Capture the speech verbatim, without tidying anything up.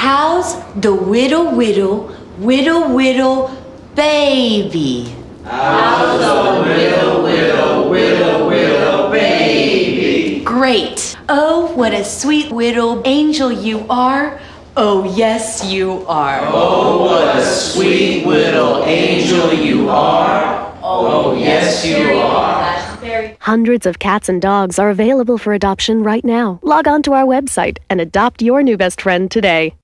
How's the whittle whittle, whittle whittle baby? How's the whittle whittle, whittle whittle baby? Great. Oh, what a sweet little angel you are. Oh, yes, you are. Oh, what a sweet little angel you are. Oh, yes, you are. Hundreds of cats and dogs are available for adoption right now. Log on to our website and adopt your new best friend today.